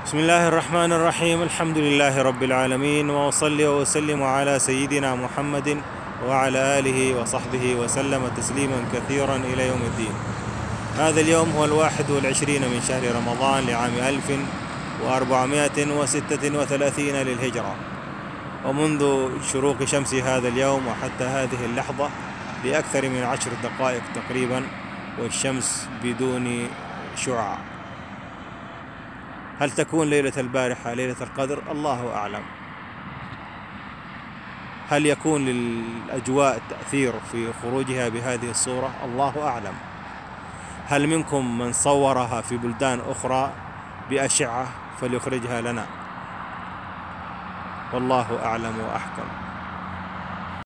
بسم الله الرحمن الرحيم. الحمد لله رب العالمين، وأصلي وأسلم على سيدنا محمد وعلى آله وصحبه وسلم تسليما كثيرا إلى يوم الدين. هذا اليوم هو 21 من شهر رمضان لعام 1436 للهجرة، ومنذ شروق شمس هذا اليوم وحتى هذه اللحظة لأكثر من 10 دقائق تقريبا والشمس بدون شعاع. هل تكون ليلة البارحة ليلة القدر؟ الله أعلم. هل يكون للأجواء تأثير في خروجها بهذه الصورة؟ الله أعلم. هل منكم من صورها في بلدان أخرى بأشعة فليخرجها لنا؟ والله أعلم وأحكم.